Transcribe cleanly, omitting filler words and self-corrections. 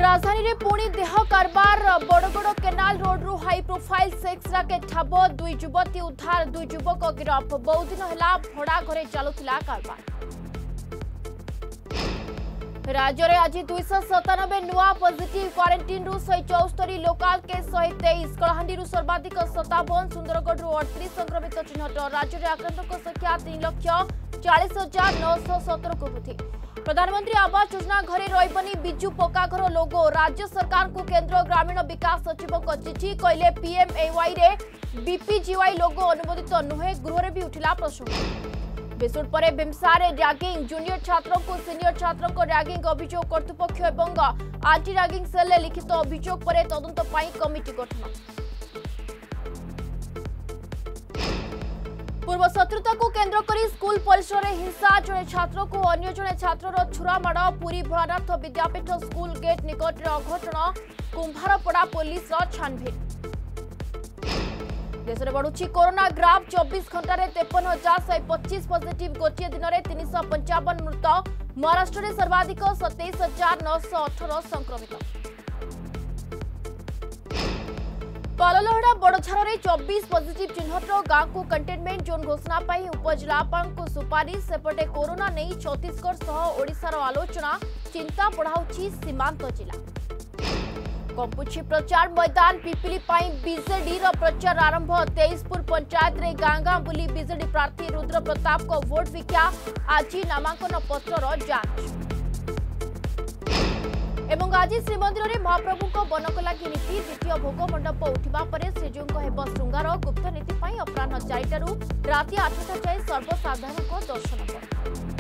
राजधानी रे पुणी देह कारबार बड़गड़ केनाल रोड रु हाई प्रोफाइल सेक्स राकेट ठाब दुई युवती उद्धार दुई युवक गिरफ बहु दिन है भड़ा घरे चलुला कारबार। राज्य में आज 297 नुआ पॉजिटिव क्वारंटाइन रु 174 लोकाल केस 123 कलाहांडी सर्वाधिक 57 सुंदरगढ़ 38 संक्रमित चिन्हट राज्य में आक्रांतों संख्या 3,40,917 को वृद्धि। प्रधानमंत्री आवास योजना घरे रही बिजु पक्काघर लोगो राज्य सरकार को केंद्र ग्रामीण विकास सचिव को चिठी कहले पीएमएवाई रे बीपीजीवाई लोगो अनुमोदित नुहे गृह भी उठिला प्रश्न। विस्फोट पर भीमसारे रैगिंग जूनियर छात्रों को सीनियर छात्रों को रैगिंग अभियोग कर्तृपक्ष एवं आंटी रैगिंग सेल लिखित अभियोग पर तदंत कमिटी गठन। पूर्व शत्रुता को केंद्र करी स्कूल परिसर में हिंसा जड़े छात्र को अन्य जड़े छात्र छुरा माड़ पुरी भोलानाथ विद्यापीठ स्कूल गेट निकट अघटन कुंभारपड़ा पुलिस छानभिन। देश में बढ़ुची कोरोना ग्राफ 24 घंटा 53,125 पॉजिटिव गोटे दिन में 355 मृत महाराष्ट्र में सर्वाधिक 27,918 संक्रमित। पाललहड़ा बड़झार में 24 पॉजिटिव चिन्हट गांव को कंटेनमेंट जोन घोषणा पाई उपजिलापाल को सुपारिश सेपटे कोरोना नहीं छत्तीसगढ़ सह ओडिशार आलोचना चिंता बढ़ाउछि सीमांत जिला। कंपुची प्रचार मैदान पिपिली बीजेडी प्रचार आरंभ 23पुर पंचायत रे गांगा बुली बीजेडी प्रार्थी रुद्र प्रताप को वोट भिक्षा आज नामांकन पत्र जांच। एवं आज श्रीमंदिर में महाप्रभु को बनकलागी नीति द्वितीय भोग मंडप उठा पर श्रीजीव हेब श्रृंगार गुप्त नीति अपराह 4 राति 8टा जाए सर्वसाधारण दर्शन।